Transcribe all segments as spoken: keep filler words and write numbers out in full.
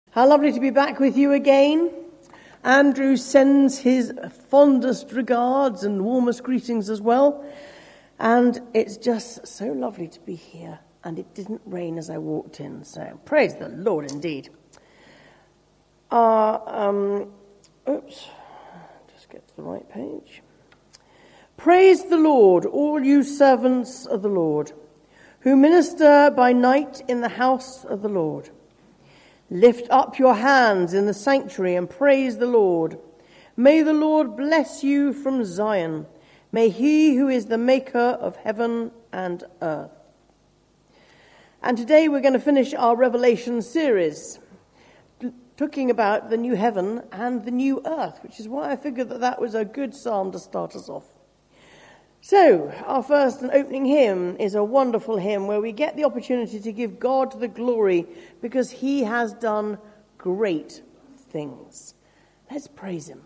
How lovely to be back with you again. Andrew sends his fondest regards and warmest greetings as well. And it's just so lovely to be here. And it didn't rain as I walked in, so praise the Lord indeed. Uh, um, oops, just get to the right page. Praise the Lord, all you servants of the Lord, who minister by night in the house of the Lord. Lift up your hands in the sanctuary and praise the Lord. May the Lord bless you from Zion. May he who is the maker of heaven and earth. And today we're going to finish our Revelation series, talking about the new heaven and the new earth, which is why I figured that that was a good psalm to start us off. So, our first and opening hymn is a wonderful hymn where we get the opportunity to give God the glory because he has done great things. Let's praise him.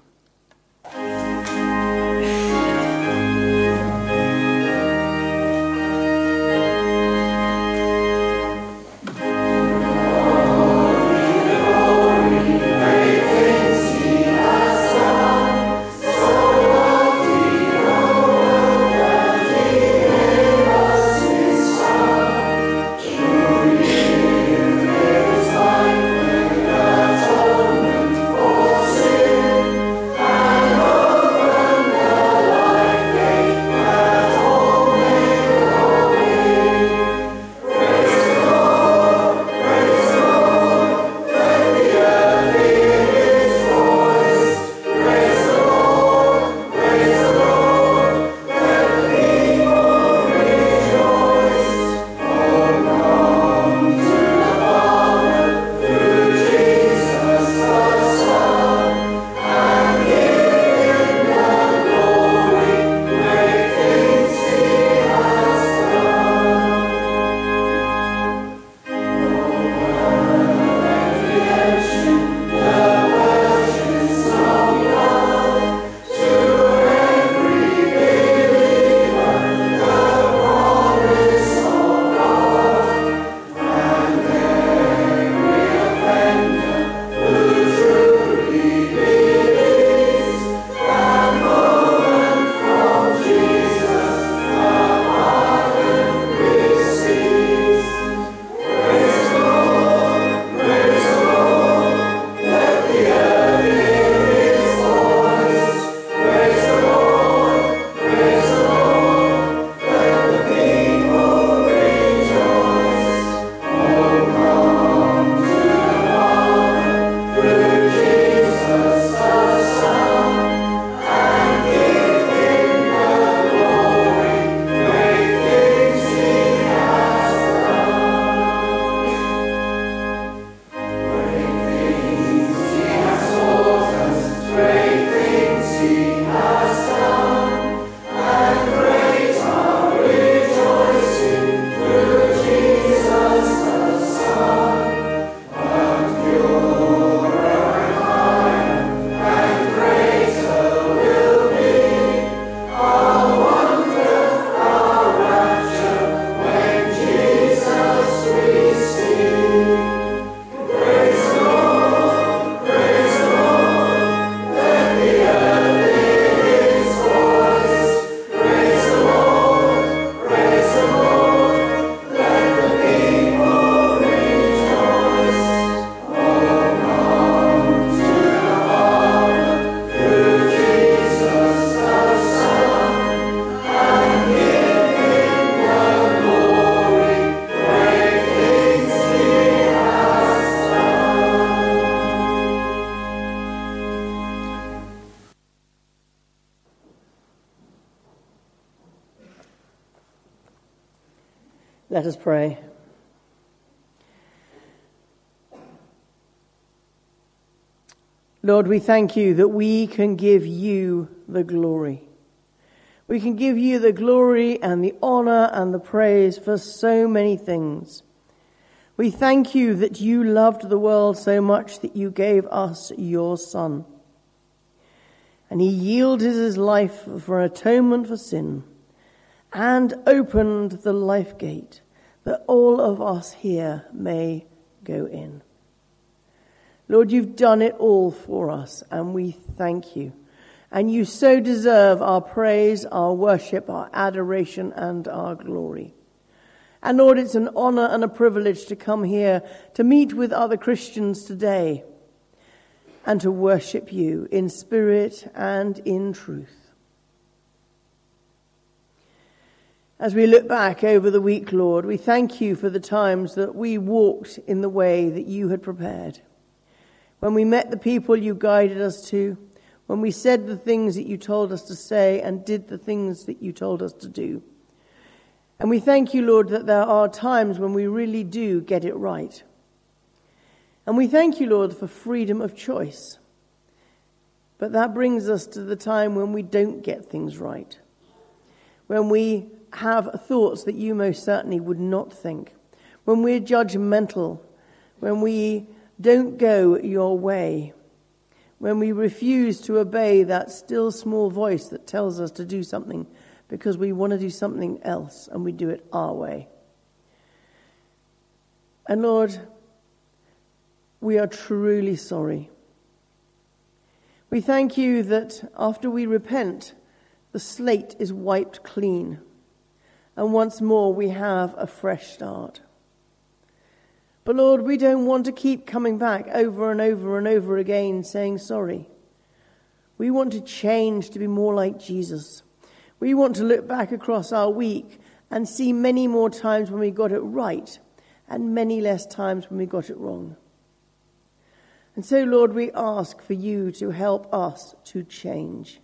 Let us pray. Lord, we thank you that we can give you the glory. We can give you the glory and the honor and the praise for so many things. We thank you that you loved the world so much that you gave us your Son. And he yielded his life for atonement for sin and opened the life gate that all of us here may go in. Lord, you've done it all for us, and we thank you. And you so deserve our praise, our worship, our adoration, and our glory. And Lord, it's an honor and a privilege to come here to meet with other Christians today and to worship you in spirit and in truth. As we look back over the week, Lord, we thank you for the times that we walked in the way that you had prepared. When we met the people you guided us to, when we said the things that you told us to say and did the things that you told us to do. And we thank you, Lord, that there are times when we really do get it right. And we thank you, Lord, for freedom of choice. But that brings us to the time when we don't get things right. When we have thoughts that you most certainly would not think. When we're judgmental. When we don't go your way. When we refuse to obey that still small voice that tells us to do something because we want to do something else and we do it our way. And Lord, we are truly sorry. We thank you that after we repent, the slate is wiped clean. And once more we have a fresh start. But Lord, we don't want to keep coming back over and over and over again saying sorry. We want to change to be more like Jesus. We want to look back across our week and see many more times when we got it right and many less times when we got it wrong. And so, Lord, we ask for you to help us to change.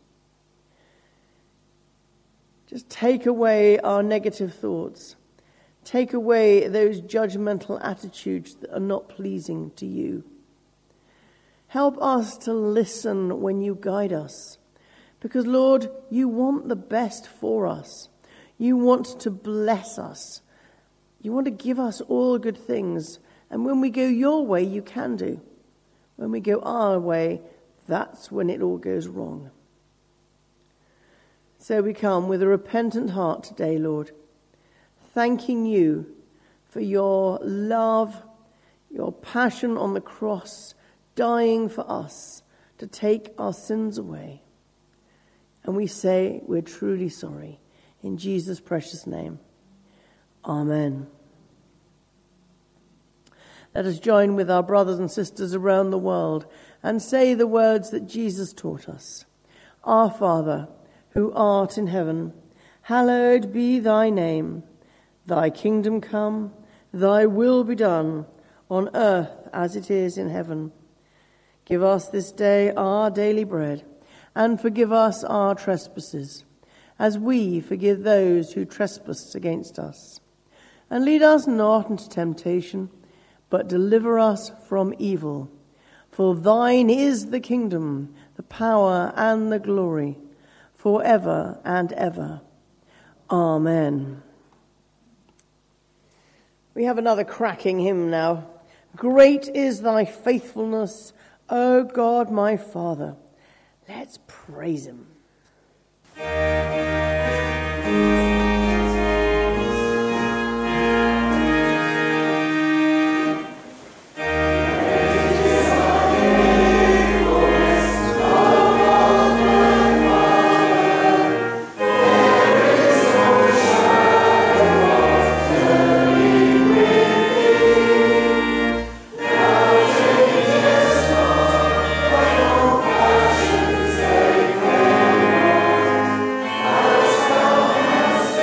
Just take away our negative thoughts. Take away those judgmental attitudes that are not pleasing to you. Help us to listen when you guide us. Because, Lord, you want the best for us. You want to bless us. You want to give us all good things. And when we go your way, you can do. When we go our way, that's when it all goes wrong. So we come with a repentant heart today, Lord, thanking you for your love, your passion on the cross, dying for us to take our sins away. And we say we're truly sorry. In Jesus' precious name. Amen. Let us join with our brothers and sisters around the world and say the words that Jesus taught us. Our Father, who art in heaven, hallowed be thy name. Thy kingdom come, thy will be done, on earth as it is in heaven. Give us this day our daily bread, and forgive us our trespasses, as we forgive those who trespass against us. And lead us not into temptation, but deliver us from evil. For thine is the kingdom, the power, and the glory, forever and ever. Amen. We have another cracking hymn now. Great is thy faithfulness, O God my Father. Let's praise him. As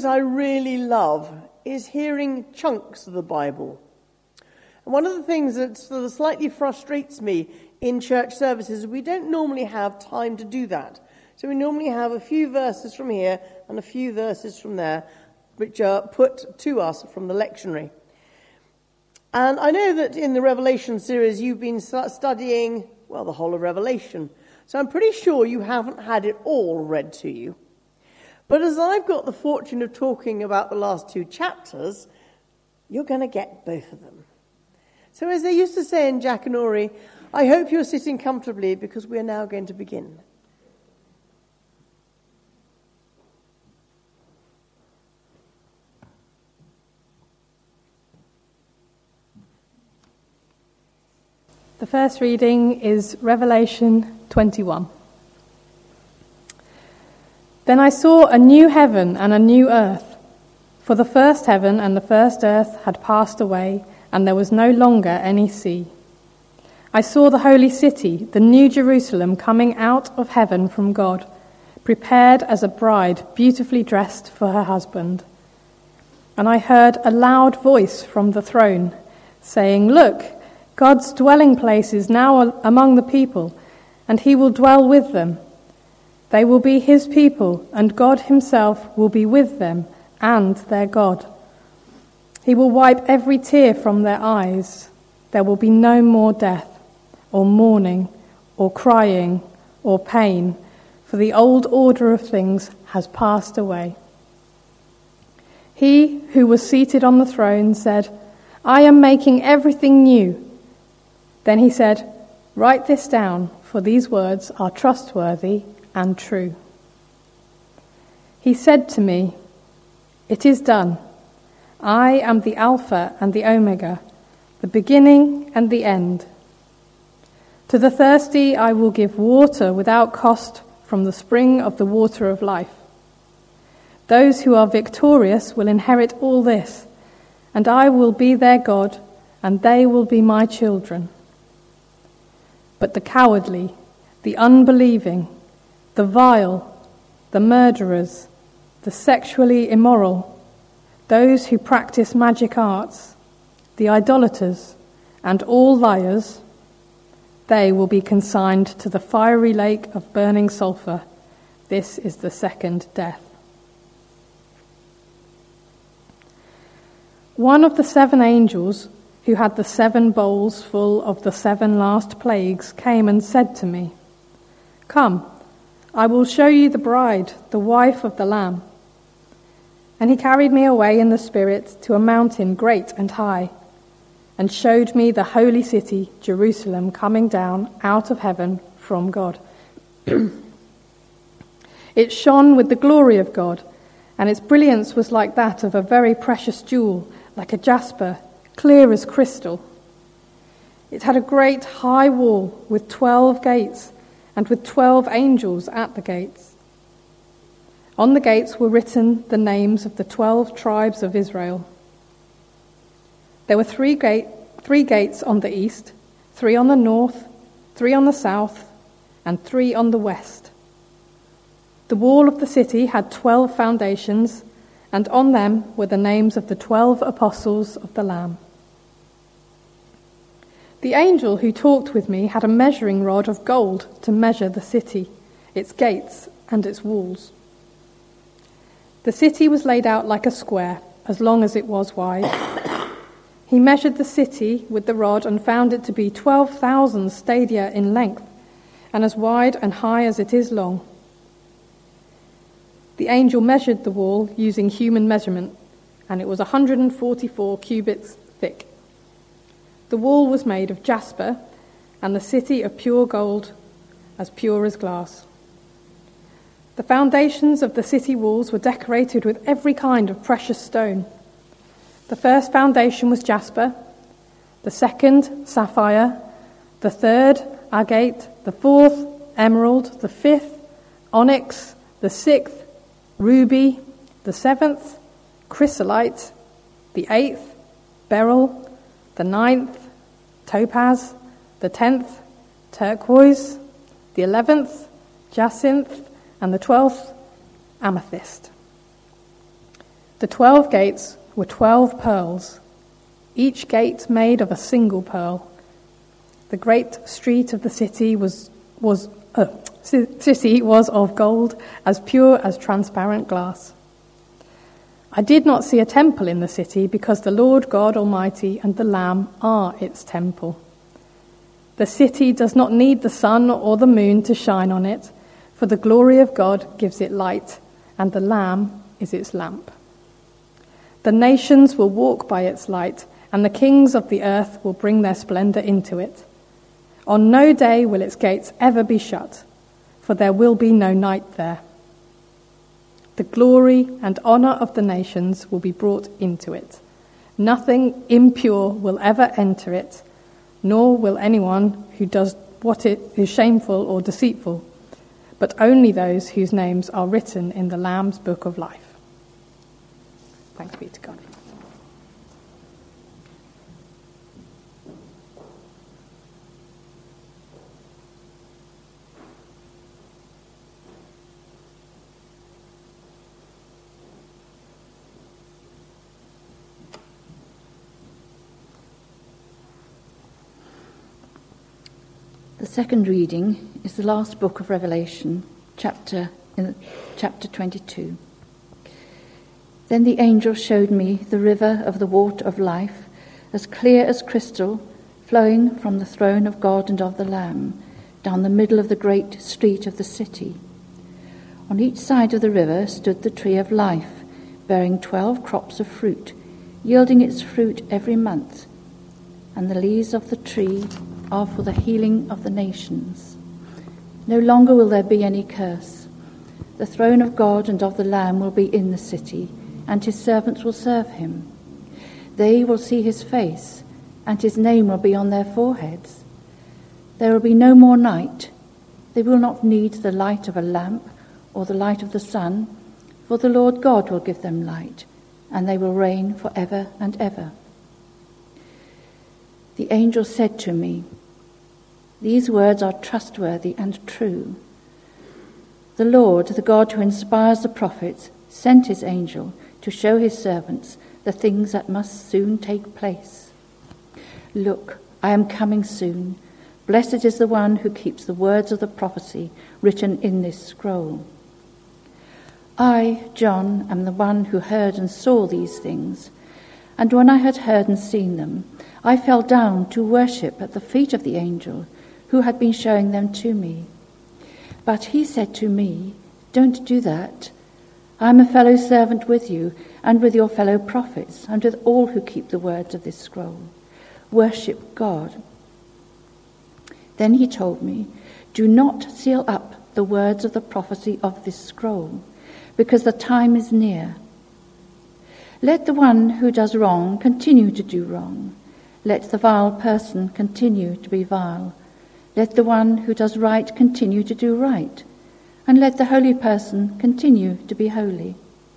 things I really love is hearing chunks of the Bible. And one of the things that sort of slightly frustrates me in church services is we don't normally have time to do that. So we normally have a few verses from here and a few verses from there, which are put to us from the lectionary. And I know that in the Revelation series you've been studying, well, the whole of Revelation. So I'm pretty sure you haven't had it all read to you. But as I've got the fortune of talking about the last two chapters, you're going to get both of them. So as they used to say in Jackanory, I hope you're sitting comfortably because we're now going to begin. The first reading is Revelation twenty-one. Then I saw a new heaven and a new earth, for the first heaven and the first earth had passed away, and there was no longer any sea. I saw the holy city, the new Jerusalem, coming out of heaven from God, prepared as a bride beautifully dressed for her husband. And I heard a loud voice from the throne, saying, "Look, God's dwelling place is now among the people, and he will dwell with them. They will be his people, and God himself will be with them and their God. He will wipe every tear from their eyes. There will be no more death, or mourning, or crying, or pain, for the old order of things has passed away." He who was seated on the throne said, "I am making everything new." Then he said, "Write this down, for these words are trustworthy and true." He said to me, "It is done. I am the Alpha and the Omega, the beginning and the end. To the thirsty I will give water without cost from the spring of the water of life. Those who are victorious will inherit all this, and I will be their God, and they will be my children. But the cowardly, the unbelieving, the vile, the murderers, the sexually immoral, those who practice magic arts, the idolaters, and all liars, they will be consigned to the fiery lake of burning sulfur. This is the second death." One of the seven angels who had the seven bowls full of the seven last plagues came and said to me, "Come, I will show you the bride, the wife of the Lamb." And he carried me away in the Spirit to a mountain great and high, and showed me the holy city, Jerusalem, coming down out of heaven from God. It shone with the glory of God, and its brilliance was like that of a very precious jewel, like a jasper, clear as crystal. It had a great high wall with twelve gates, and with twelve angels at the gates. On the gates were written the names of the twelve tribes of Israel. There were three, gate, three gates on the east, three on the north, three on the south, and three on the west. The wall of the city had twelve foundations, and on them were the names of the twelve apostles of the Lamb. The angel who talked with me had a measuring rod of gold to measure the city, its gates, and its walls. The city was laid out like a square, as long as it was wide. He measured the city with the rod and found it to be twelve thousand stadia in length, and as wide and high as it is long. The angel measured the wall using human measurement, and it was one hundred forty-four cubits thick. The wall was made of jasper, and the city of pure gold, as pure as glass. The foundations of the city walls were decorated with every kind of precious stone. The first foundation was jasper, the second, sapphire, the third, agate, the fourth, emerald, the fifth, onyx, the sixth, ruby, the seventh, chrysolite, the eighth, beryl, the ninth, topaz, the tenth, turquoise, the eleventh, jacinth, and the twelfth, amethyst. The twelve gates were twelve pearls, each gate made of a single pearl. The great street of the city was was uh, city was of gold, as pure as transparent glass. I did not see a temple in the city, because the Lord God Almighty and the Lamb are its temple. The city does not need the sun or the moon to shine on it, for the glory of God gives it light, and the Lamb is its lamp. The nations will walk by its light, and the kings of the earth will bring their splendor into it. On no day will its gates ever be shut, for there will be no night there. The glory and honor of the nations will be brought into it. Nothing impure will ever enter it, nor will anyone who does what is shameful or deceitful, but only those whose names are written in the Lamb's book of life. Thanks be to God. The second reading is the last book of Revelation, chapter in chapter twenty-two. Then the angel showed me the river of the water of life, as clear as crystal, flowing from the throne of God and of the Lamb, down the middle of the great street of the city. On each side of the river stood the tree of life, bearing twelve crops of fruit, yielding its fruit every month. And the leaves of the tree are for the healing of the nations. No longer will there be any curse. The throne of God and of the Lamb will be in the city, and his servants will serve him. They will see his face, and his name will be on their foreheads. There will be no more night. They will not need the light of a lamp or the light of the sun, for the Lord God will give them light, and they will reign for ever and ever. The angel said to me, "These words are trustworthy and true. The Lord, the God who inspires the prophets, sent his angel to show his servants the things that must soon take place. Look, I am coming soon. Blessed is the one who keeps the words of the prophecy written in this scroll." I, John, am the one who heard and saw these things. And when I had heard and seen them, I fell down to worship at the feet of the angel who had been showing them to me. But he said to me, "Don't do that. I am a fellow servant with you and with your fellow prophets and with all who keep the words of this scroll. Worship God." Then he told me, "Do not seal up the words of the prophecy of this scroll, because the time is near. Let the one who does wrong continue to do wrong. Let the vile person continue to be vile. Let the one who does right continue to do right. And let the holy person continue to be holy.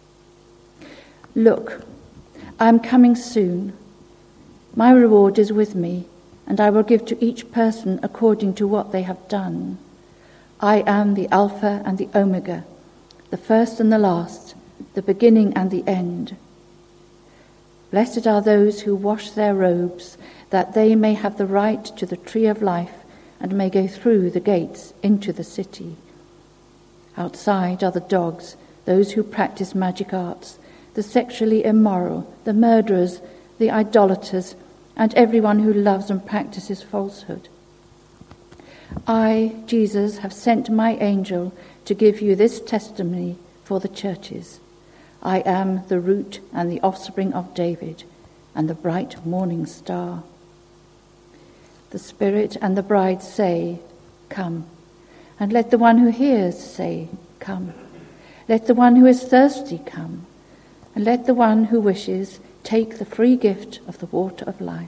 Look, I am coming soon. My reward is with me, and I will give to each person according to what they have done. I am the Alpha and the Omega, the first and the last, the beginning and the end. Blessed are those who wash their robes, that they may have the right to the tree of life and may go through the gates into the city. Outside are the dogs, those who practice magic arts, the sexually immoral, the murderers, the idolaters, and everyone who loves and practices falsehood. I, Jesus, have sent my angel to give you this testimony for the churches. I am the root and the offspring of David, and the bright morning star. The Spirit and the bride say, "Come." And let the one who hears say, "Come." Let the one who is thirsty come. And let the one who wishes take the free gift of the water of life.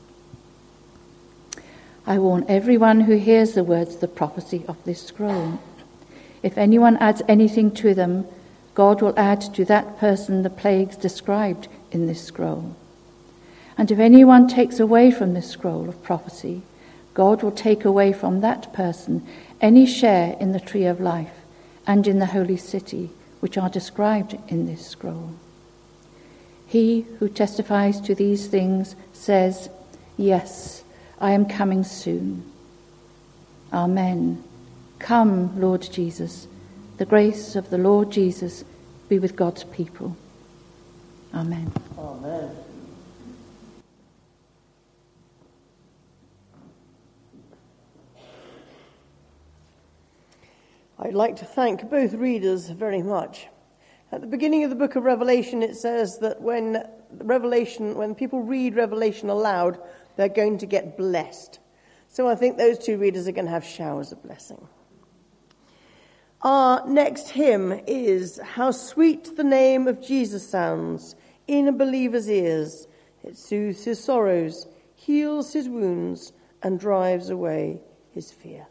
I warn everyone who hears the words of the prophecy of this scroll. If anyone adds anything to them, God will add to that person the plagues described in this scroll. And if anyone takes away from this scroll of prophecy, God will take away from that person any share in the tree of life and in the holy city, which are described in this scroll. He who testifies to these things says, yes, I am coming soon. Amen. Come, Lord Jesus. The grace of the Lord Jesus be with God's people. Amen. Amen. I'd like to thank both readers very much. At the beginning of the book of Revelation, it says that when Revelation, when people read Revelation aloud, they're going to get blessed. So I think those two readers are going to have showers of blessing. Our next hymn is How Sweet the Name of Jesus Sounds in a Believer's Ears. It soothes his sorrows, heals his wounds, and drives away his fear.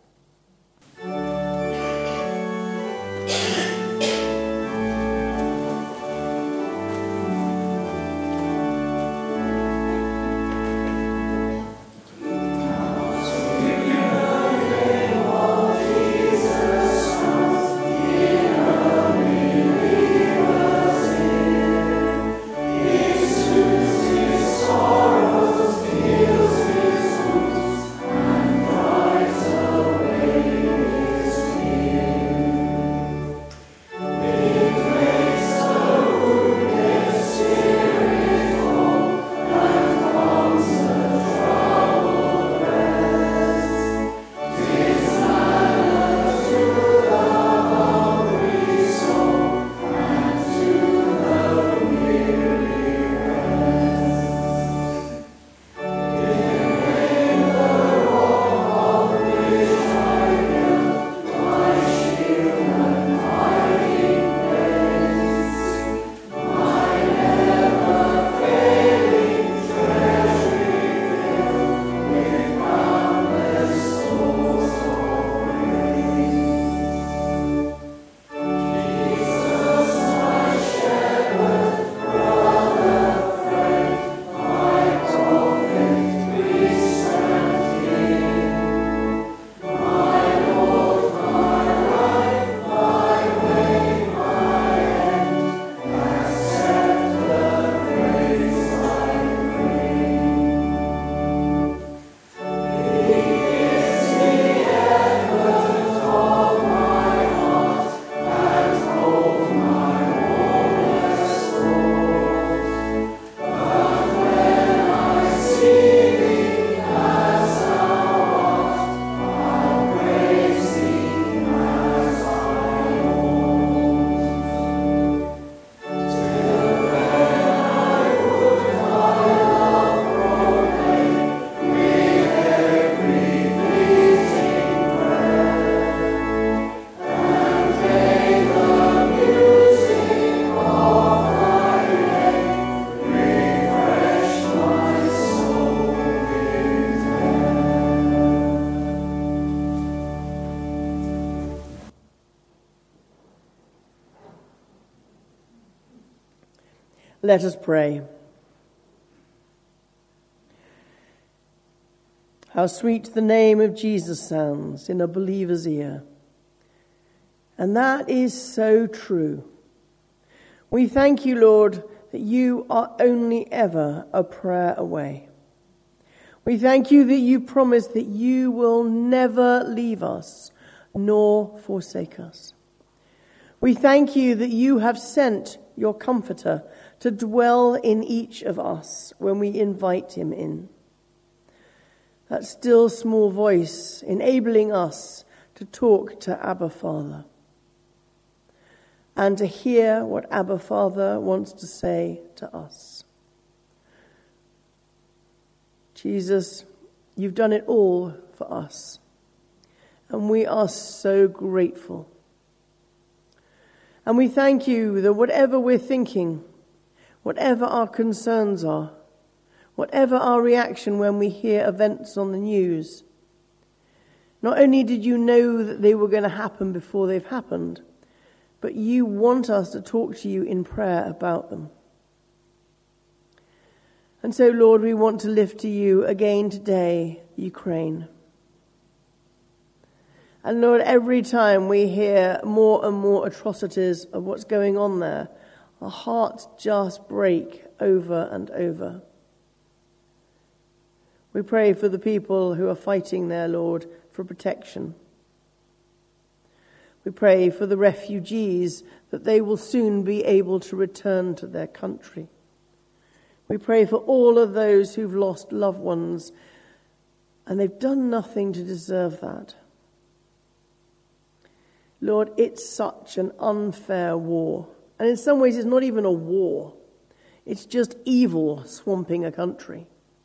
Let us pray. How sweet the name of Jesus sounds in a believer's ear. And that is so true. We thank you, Lord, that you are only ever a prayer away. We thank you that you promise that you will never leave us nor forsake us. We thank you that you have sent your Comforter to dwell in each of us when we invite him in. That still small voice enabling us to talk to Abba Father and to hear what Abba Father wants to say to us. Jesus, you've done it all for us, and we are so grateful. And we thank you that whatever we're thinking, whatever our concerns are, whatever our reaction when we hear events on the news, not only did you know that they were going to happen before they've happened, but you want us to talk to you in prayer about them. And so, Lord, we want to lift to you again today, Ukraine. And Lord, every time we hear more and more atrocities of what's going on there, our hearts just break over and over. We pray for the people who are fighting there, Lord, for protection. We pray for the refugees that they will soon be able to return to their country. We pray for all of those who've lost loved ones and they've done nothing to deserve that. Lord, it's such an unfair war. And in some ways it's not even a war. It's just evil swamping a country.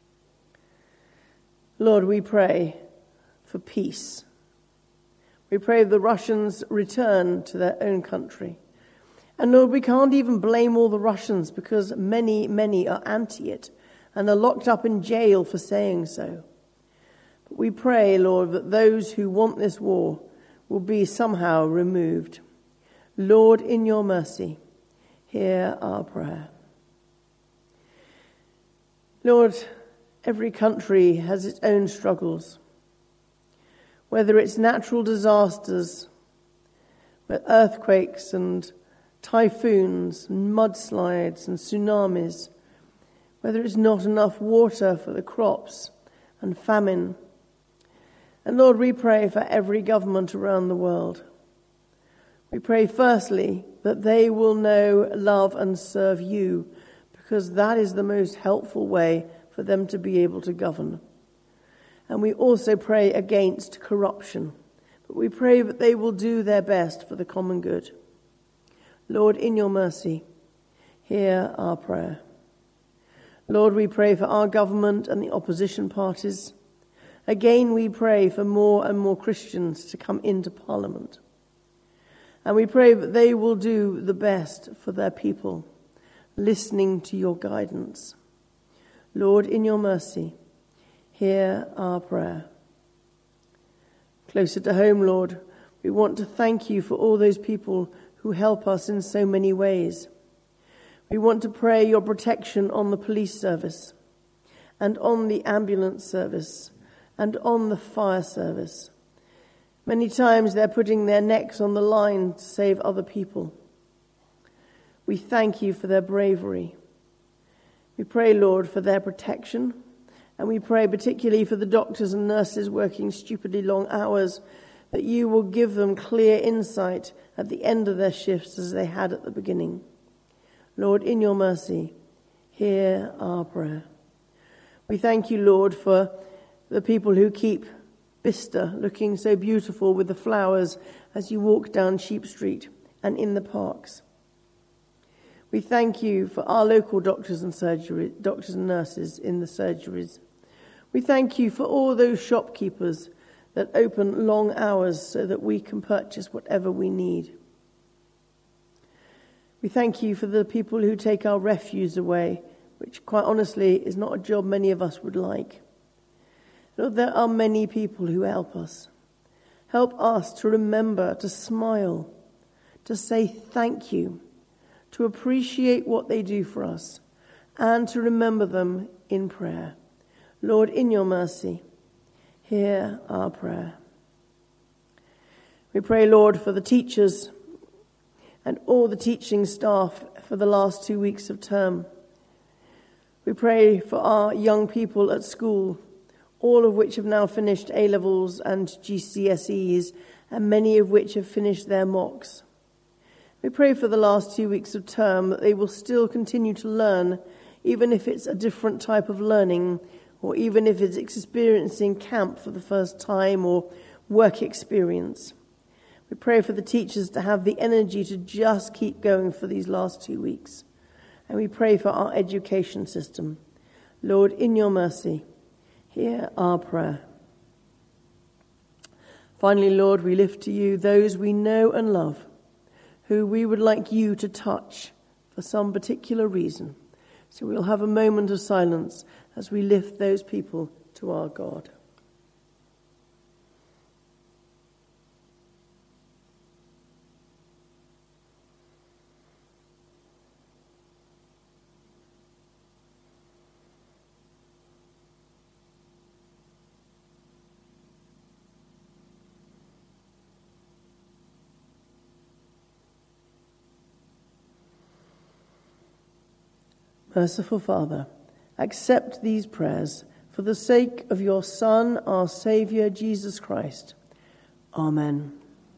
Lord, we pray for peace. We pray the Russians return to their own country. And Lord, we can't even blame all the Russians because many, many are anti it and are locked up in jail for saying so. But we pray, Lord, that those who want this war will be somehow removed. Lord, in your mercy, hear our prayer. Lord, every country has its own struggles. Whether it's natural disasters, with earthquakes and typhoons and mudslides and tsunamis, whether it's not enough water for the crops and famine. And Lord, we pray for every government around the world. We pray firstly that they will know, love and serve you, because that is the most helpful way for them to be able to govern. And we also pray against corruption, but we pray that they will do their best for the common good. Lord, in your mercy, hear our prayer. Lord, we pray for our government and the opposition parties. Again, we pray for more and more Christians to come into Parliament. And we pray that they will do the best for their people, listening to your guidance. Lord, in your mercy, hear our prayer. Closer to home, Lord, we want to thank you for all those people who help us in so many ways. We want to pray your protection on the police service and on the ambulance service and on the fire service. Many times they're putting their necks on the line to save other people. We thank you for their bravery. We pray, Lord, for their protection, and we pray particularly for the doctors and nurses working stupidly long hours, that you will give them clear insight at the end of their shifts as they had at the beginning. Lord, in your mercy, hear our prayer. We thank you, Lord, for the people who keep Bicester looking so beautiful with the flowers as you walk down Sheep Street and in the parks. We thank you for our local doctors and surgery, doctors and nurses in the surgeries. We thank you for all those shopkeepers that open long hours so that we can purchase whatever we need. We thank you for the people who take our refuse away, which quite honestly is not a job many of us would like. Lord, there are many people who help us. Help us to remember to smile, to say thank you, to appreciate what they do for us, and to remember them in prayer. Lord, in your mercy, hear our prayer. We pray, Lord, for the teachers and all the teaching staff for the last two weeks of term. We pray for our young people at school, all of which have now finished A-levels and G C S Es, and many of which have finished their mocks. We pray for the last two weeks of term that they will still continue to learn, even if it's a different type of learning, or even if it's experiencing camp for the first time or work experience. We pray for the teachers to have the energy to just keep going for these last two weeks. And we pray for our education system. Lord, in your mercy, hear our prayer. Finally, Lord, we lift to you those we know and love, who we would like you to touch for some particular reason. So we'll have a moment of silence as we lift those people to our God. Merciful Father, accept these prayers for the sake of your Son, our Saviour, Jesus Christ. Amen.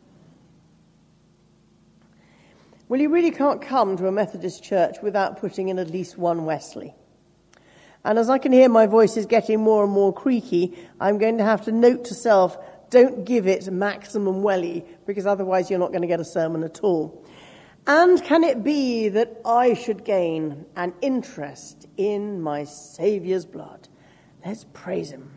Well, you really can't come to a Methodist church without putting in at least one Wesley. And as I can hear my voice is getting more and more creaky, I'm going to have to note to self, don't give it maximum welly, because otherwise you're not going to get a sermon at all. And can it be that I should gain an interest in my Saviour's blood? Let's praise him.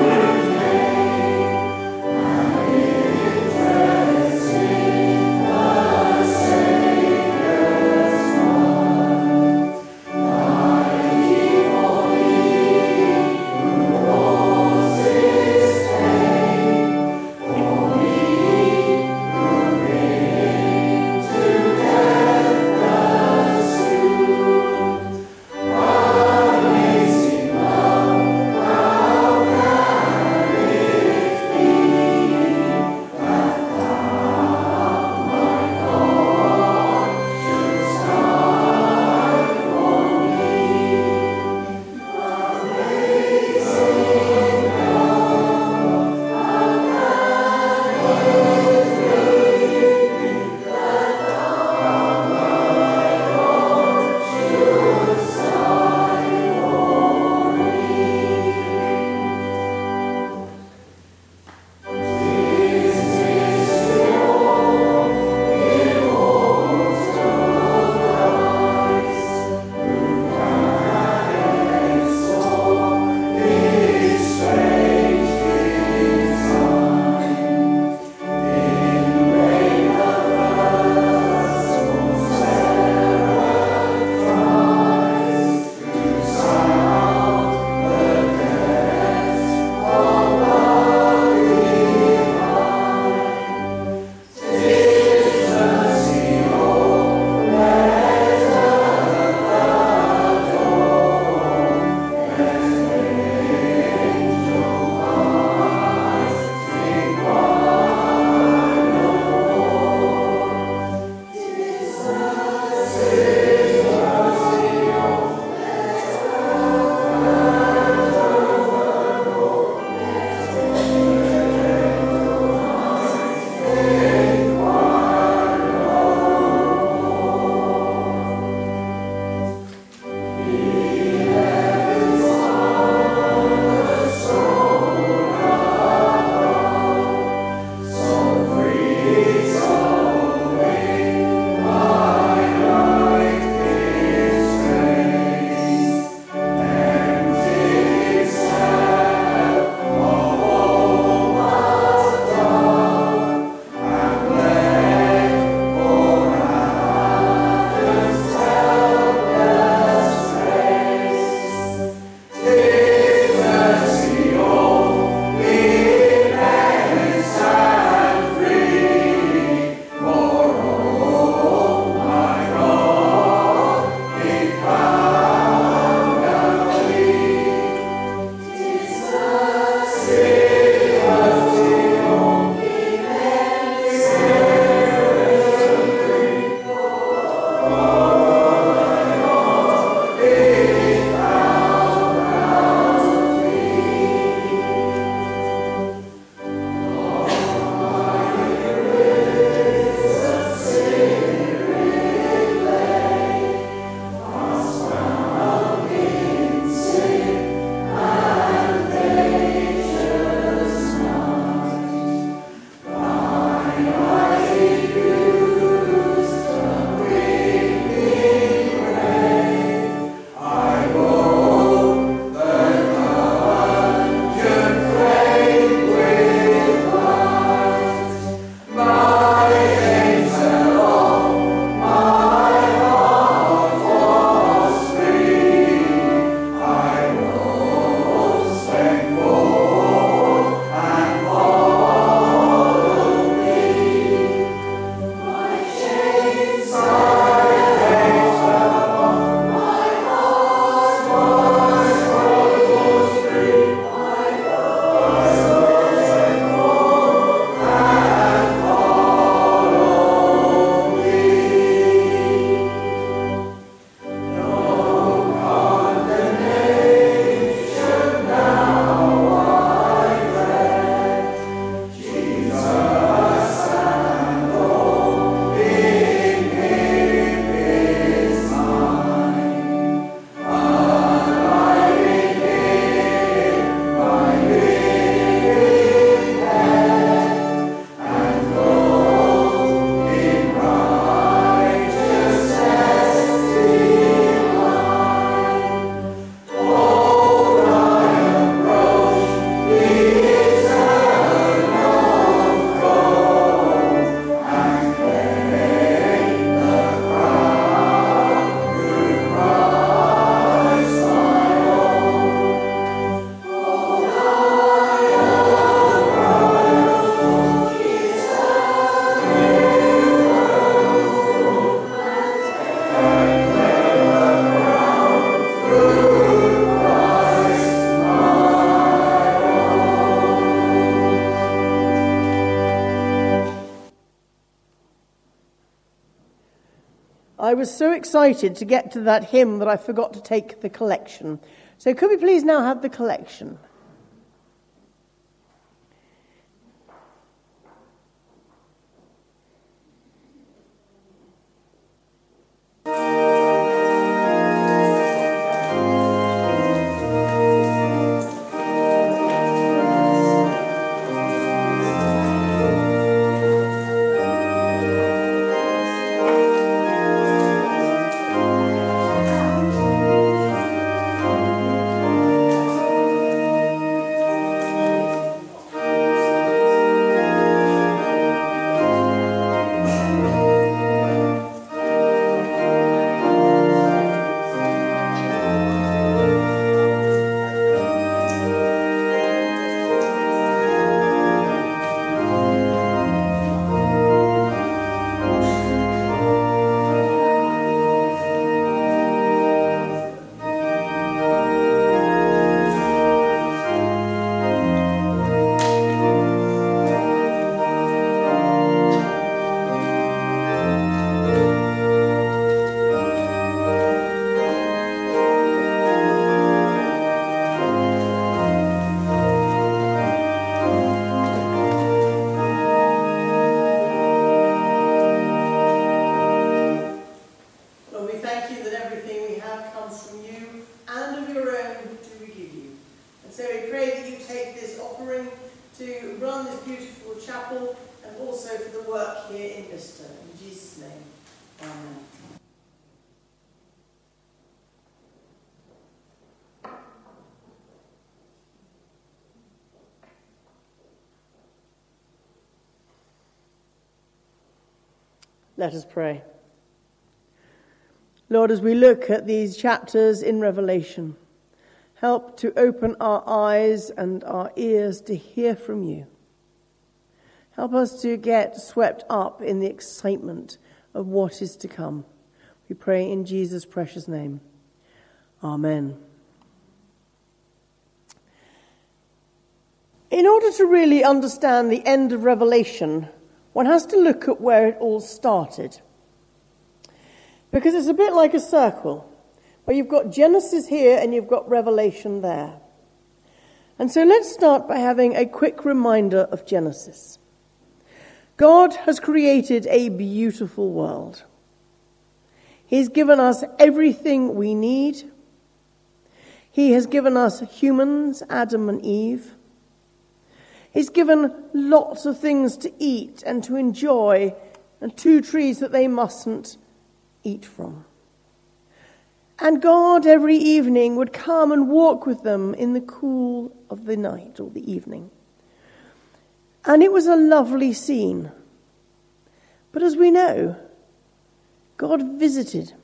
Thank I was so excited to get to that hymn that I forgot to take the collection. So could we please now have the collection? Let us pray. Lord, as we look at these chapters in Revelation, help to open our eyes and our ears to hear from you. Help us to get swept up in the excitement of what is to come. We pray in Jesus' precious name. Amen. In order to really understand the end of Revelation, one has to look at where it all started. Because it's a bit like a circle, where you've got Genesis here and you've got Revelation there. And so let's start by having a quick reminder of Genesis. God has created a beautiful world. He's given us everything we need. He has given us humans, Adam and Eve. He's given lots of things to eat and to enjoy, and two trees that they mustn't eat from. And God every evening would come and walk with them in the cool of the night or the evening. And it was a lovely scene. But as we know, God visited.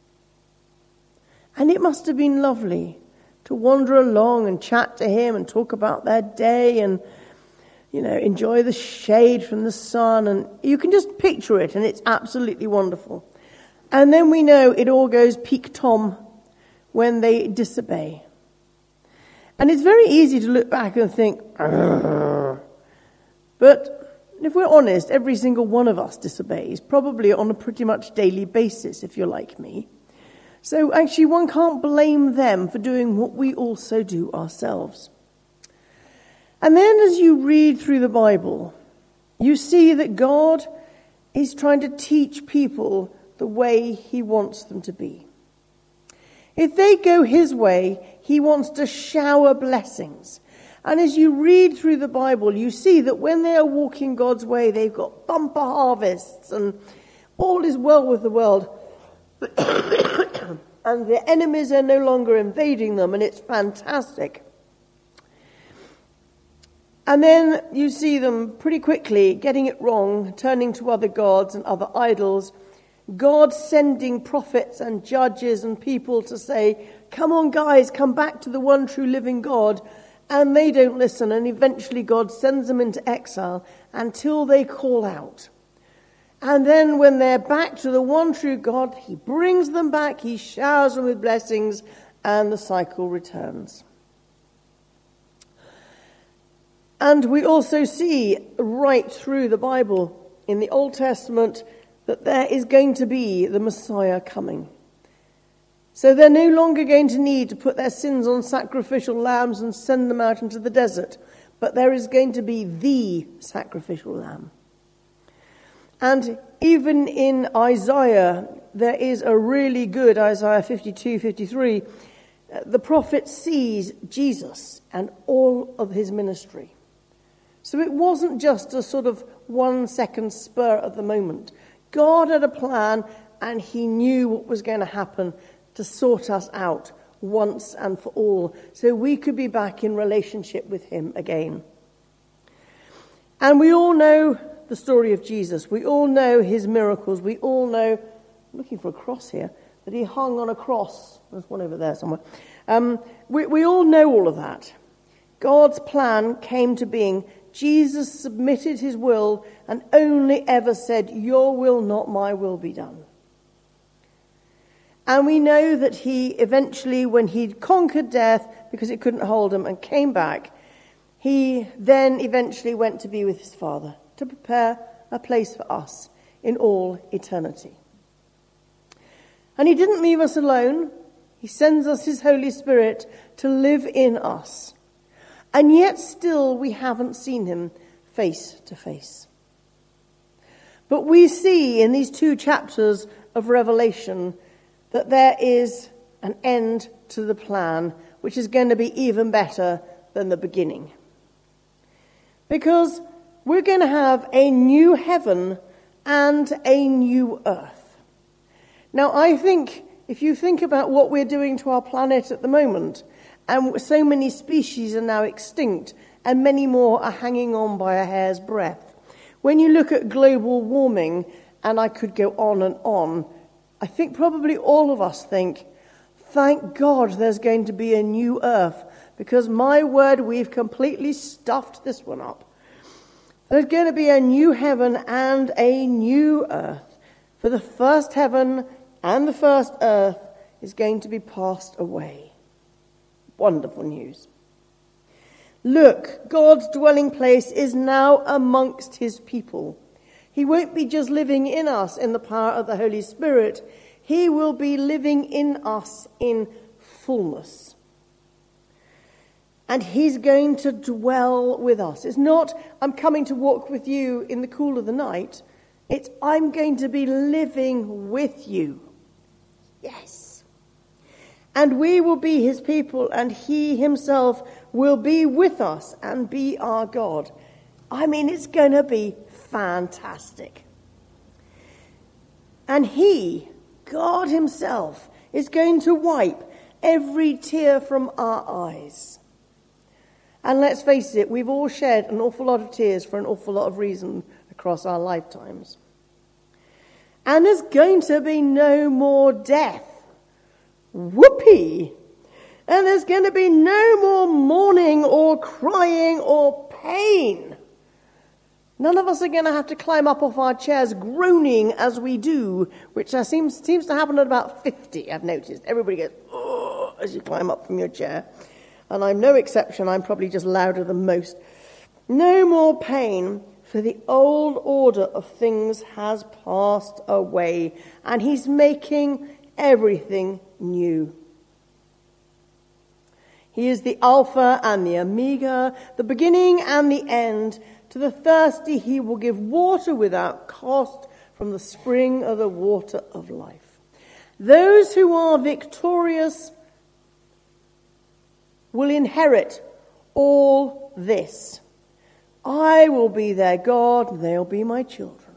And it must have been lovely to wander along and chat to him and talk about their day and, you know, enjoy the shade from the sun. And you can just picture it, and it's absolutely wonderful. And then we know it all goes peak tom when they disobey. And it's very easy to look back and think, Argh. But if we're honest, every single one of us disobeys, probably on a pretty much daily basis, if you're like me. So actually one can't blame them for doing what we also do ourselves. And then as you read through the Bible, you see that God is trying to teach people the way he wants them to be. If they go his way, he wants to shower blessings. And as you read through the Bible, you see that when they are walking God's way, they've got bumper harvests and all is well with the world. And the enemies are no longer invading them, and it's fantastic. And then you see them pretty quickly getting it wrong, turning to other gods and other idols. God sending prophets and judges and people to say, come on guys, come back to the one true living God. And they don't listen, and eventually God sends them into exile until they call out. And then when they're back to the one true God, he brings them back, he showers them with blessings, and the cycle returns. And we also see right through the Bible, in the Old Testament, that there is going to be the Messiah coming. So they're no longer going to need to put their sins on sacrificial lambs and send them out into the desert, but there is going to be the sacrificial lamb. And even in Isaiah, there is a really good Isaiah fifty-two, fifty-three. The prophet sees Jesus and all of his ministry. So it wasn't just a sort of one second spur at the moment. God had a plan, and he knew what was going to happen to sort us out once and for all, so we could be back in relationship with him again. And we all know the story of Jesus. We all know his miracles. We all know, I'm looking for a cross here, that he hung on a cross. There's one over there somewhere. Um, we, we all know all of that. God's plan came to being. Jesus submitted his will and only ever said, your will, not my will, be done. And we know that he eventually, when he'd conquered death because it couldn't hold him and came back, he then eventually went to be with his Father to prepare a place for us in all eternity. And he didn't leave us alone. He sends us his Holy Spirit to live in us. And yet still we haven't seen him face to face. But we see in these two chapters of Revelation that there is an end to the plan, which is going to be even better than the beginning. Because we're going to have a new heaven and a new earth. Now, I think if you think about what we're doing to our planet at the moment, and so many species are now extinct, and many more are hanging on by a hair's breadth. When you look at global warming, and I could go on and on, I think probably all of us think, thank God there's going to be a new earth, because my word, we've completely stuffed this one up. There's going to be a new heaven and a new earth. For the first heaven and the first earth is going to be passed away. Wonderful news. Look, God's dwelling place is now amongst his people. He won't be just living in us in the power of the Holy Spirit. He will be living in us in fullness. And he's going to dwell with us. It's not, I'm coming to walk with you in the cool of the night. It's, I'm going to be living with you. Yes. And we will be his people, and he himself will be with us and be our God. I mean, it's going to be fantastic. And he, God himself, is going to wipe every tear from our eyes. And let's face it, we've all shed an awful lot of tears for an awful lot of reasons across our lifetimes. And there's going to be no more death. Whoopee! And there's going to be no more mourning or crying or pain. None of us are going to have to climb up off our chairs groaning as we do, which uh, seems, seems to happen at about fifty, I've noticed. Everybody goes, oh, as you climb up from your chair. And I'm no exception, I'm probably just louder than most. No more pain, for the old order of things has passed away, and he's making everything new. He is the Alpha and the Omega, the beginning and the end. To the thirsty he will give water without cost from the spring of the water of life. Those who are victorious will inherit all this. I will be their God, and they'll be my children.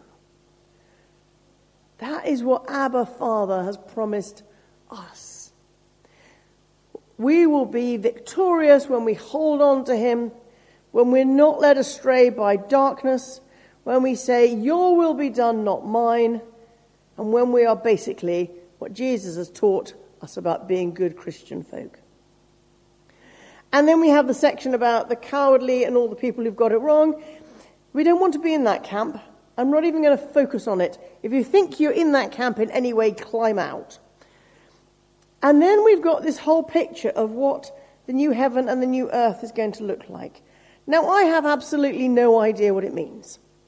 That is what Abba Father has promised us. We will be victorious when we hold on to him, when we're not led astray by darkness, when we say, your will be done, not mine, and when we are basically what Jesus has taught us about being good Christian folk. And then we have the section about the cowardly and all the people who've got it wrong. We don't want to be in that camp. I'm not even going to focus on it. If you think you're in that camp in any way, climb out. And then we've got this whole picture of what the new heaven and the new earth is going to look like. Now, I have absolutely no idea what it means.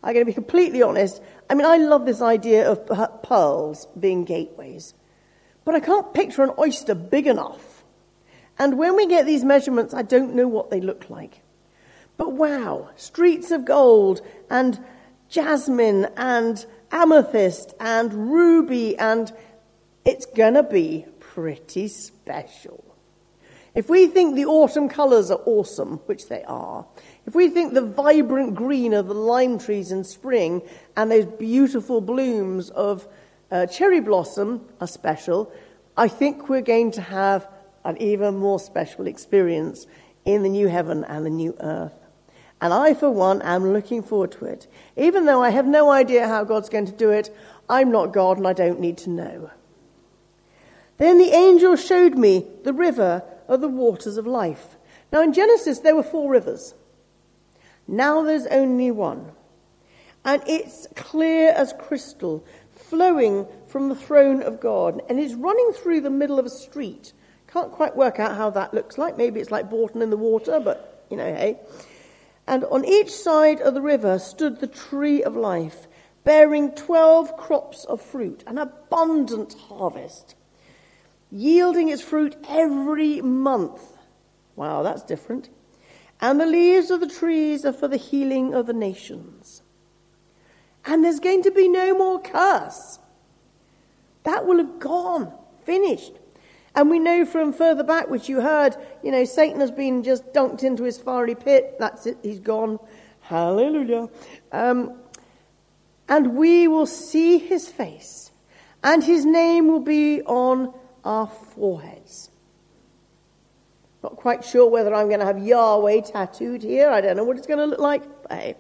I'm going to be completely honest. I mean, I love this idea of pearls being gateways. But I can't picture an oyster big enough. And when we get these measurements, I don't know what they look like. But wow, streets of gold and jasmine and amethyst and ruby, and it's going to be pretty special. If we think the autumn colours are awesome, which they are, if we think the vibrant green of the lime trees in spring and those beautiful blooms of uh, cherry blossom are special, I think we're going to have an even more special experience in the new heaven and the new earth. And I, for one, am looking forward to it. Even though I have no idea how God's going to do it, I'm not God and I don't need to know. Then the angel showed me the river of the waters of life. Now in Genesis there were four rivers. Now there's only one. And it's clear as crystal, flowing from the throne of God. And it's running through the middle of a street. Can't quite work out how that looks like. Maybe it's like Borton in the water, but, you know, hey. And on each side of the river stood the tree of life, bearing twelve crops of fruit, an abundant harvest, yielding its fruit every month. Wow, that's different. And the leaves of the trees are for the healing of the nations. And there's going to be no more curse. That will have gone, finished. And we know from further back, which you heard, you know, Satan has been just dunked into his fiery pit. That's it, he's gone. Hallelujah. Um, and we will see his face, and his name will be on our foreheads. Not quite sure whether I'm going to have Yahweh tattooed here. I don't know what it's going to look like. But hey.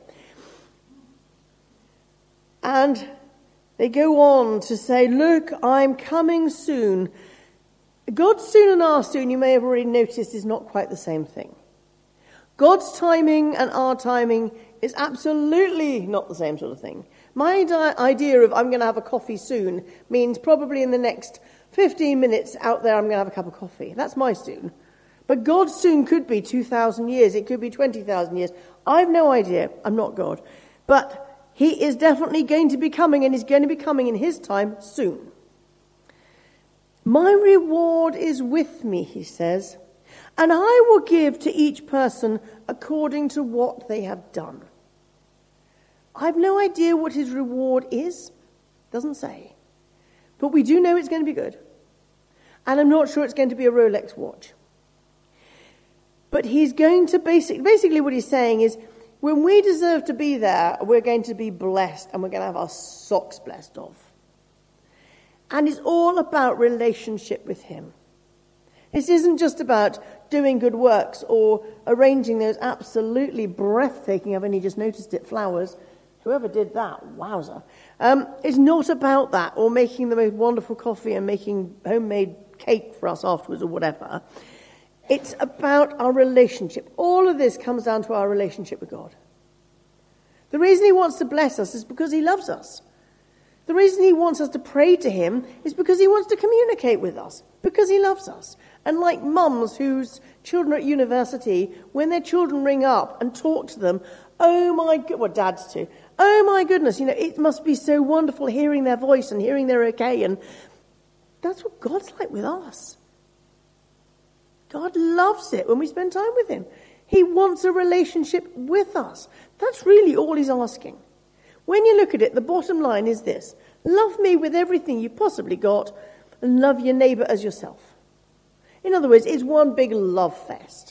And they go on to say, look, I'm coming soon. God's soon and our soon, you may have already noticed, is not quite the same thing. God's timing and our timing is absolutely not the same sort of thing. My di- idea of I'm going to have a coffee soon means probably in the next fifteen minutes out there I'm going to have a cup of coffee. That's my soon. But God's soon could be two thousand years. It could be twenty thousand years. I've no idea. I'm not God. But he is definitely going to be coming, and he's going to be coming in his time soon. My reward is with me, he says, and I will give to each person according to what they have done. I've no idea what his reward is. Doesn't say. But we do know it's going to be good. And I'm not sure it's going to be a Rolex watch. But he's going to basically, basically what he's saying is, when we deserve to be there, we're going to be blessed, and we're going to have our socks blessed off. And it's all about relationship with him. This isn't just about doing good works or arranging those absolutely breathtaking, I've only just noticed it, flowers. Whoever did that, wowzer. Um, it's not about that, or making the most wonderful coffee and making homemade cake for us afterwards or whatever. It's about our relationship. All of this comes down to our relationship with God. The reason he wants to bless us is because he loves us. The reason he wants us to pray to him is because he wants to communicate with us, because he loves us. And like mums whose children are at university, when their children ring up and talk to them, oh my god, well, dads too, oh my goodness, you know, it must be so wonderful hearing their voice and hearing they're okay. And that's what God's like with us. God loves it when we spend time with him. He wants a relationship with us. That's really all he's asking. When you look at it, the bottom line is this. Love me with everything you've possibly got, and love your neighbour as yourself. In other words, it's one big love fest.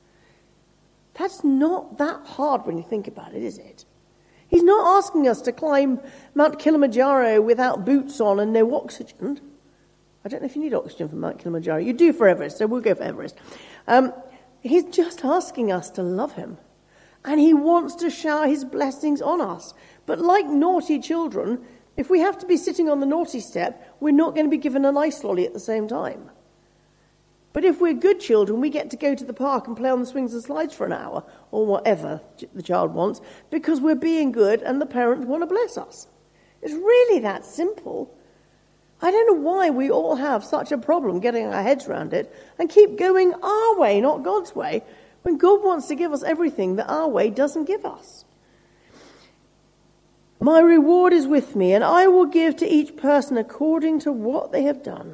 That's not that hard when you think about it, is it? He's not asking us to climb Mount Kilimanjaro without boots on and no oxygen. I don't know if you need oxygen for Mount Kilimanjaro. You do for Everest, so we'll go for Everest. Um, he's just asking us to love him. And he wants to shower his blessings on us. But like naughty children, if we have to be sitting on the naughty step, we're not going to be given an ice lolly at the same time. But if we're good children, we get to go to the park and play on the swings and slides for an hour, or whatever the child wants, because we're being good and the parents want to bless us. It's really that simple. I don't know why we all have such a problem getting our heads around it and keep going our way, not God's way, when God wants to give us everything that our way doesn't give us. My reward is with me, and I will give to each person according to what they have done.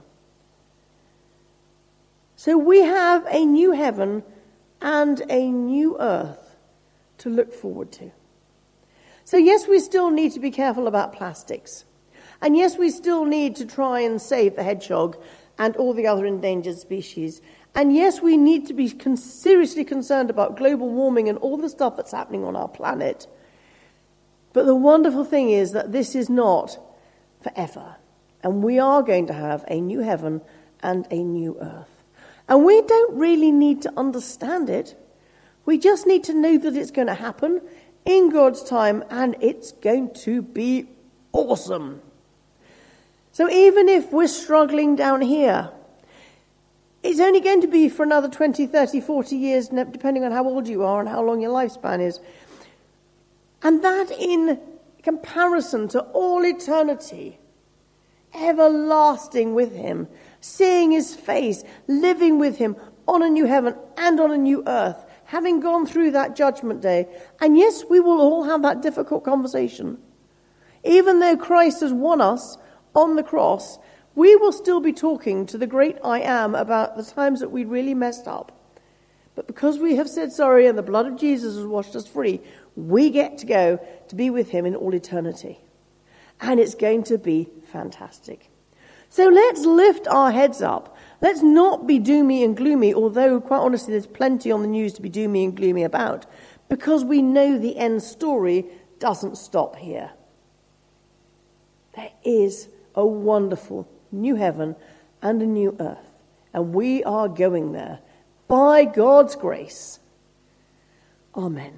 So we have a new heaven and a new earth to look forward to. So yes, we still need to be careful about plastics. And yes, we still need to try and save the hedgehog and all the other endangered species. And yes, we need to be con- seriously concerned about global warming and all the stuff that's happening on our planet. But the wonderful thing is that this is not forever. And we are going to have a new heaven and a new earth. And we don't really need to understand it. We just need to know that it's going to happen in God's time, and it's going to be awesome. So even if we're struggling down here, it's only going to be for another twenty, thirty, forty years, depending on how old you are and how long your lifespan is. And that in comparison to all eternity, everlasting with him, seeing his face, living with him on a new heaven and on a new earth, having gone through that judgment day. And yes, we will all have that difficult conversation. Even though Christ has won us on the cross, we will still be talking to the great I Am about the times that we really messed up. But because we have said sorry and the blood of Jesus has washed us free, we get to go to be with him in all eternity. And it's going to be fantastic. So let's lift our heads up. Let's not be doomy and gloomy, although quite honestly there's plenty on the news to be doomy and gloomy about, because we know the end story doesn't stop here. There is a wonderful new heaven and a new earth, and we are going there by God's grace. Amen.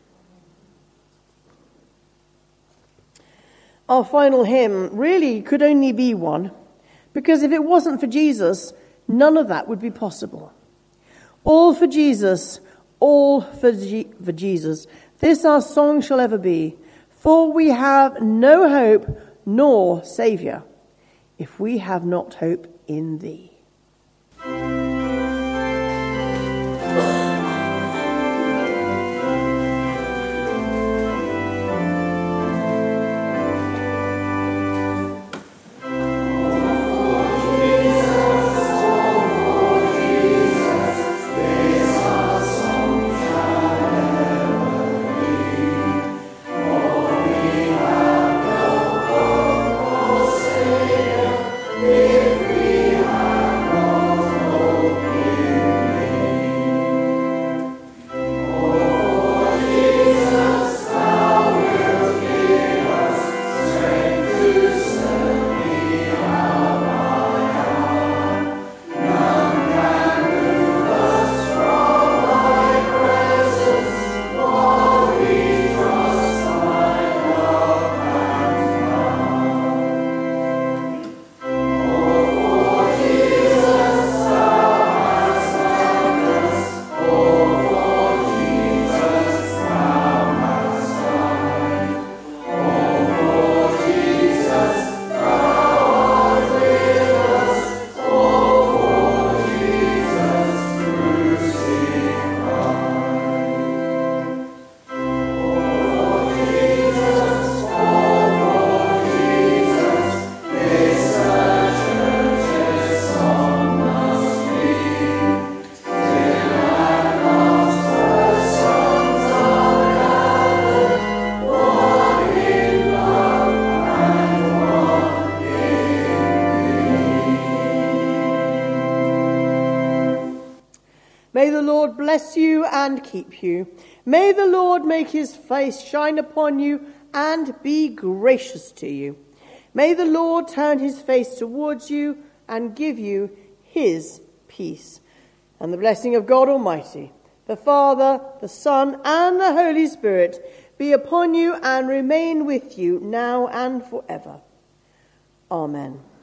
Our final hymn really could only be one, because if it wasn't for Jesus, none of that would be possible. All for Jesus, all for, G- for Jesus. This our song shall ever be, for we have no hope nor Saviour if we have not hope in thee. May the Lord bless you and keep you. May the Lord make his face shine upon you and be gracious to you. May the Lord turn his face towards you and give you his peace. And the blessing of God Almighty, the Father, the Son, and the Holy Spirit be upon you and remain with you now and forever. Amen.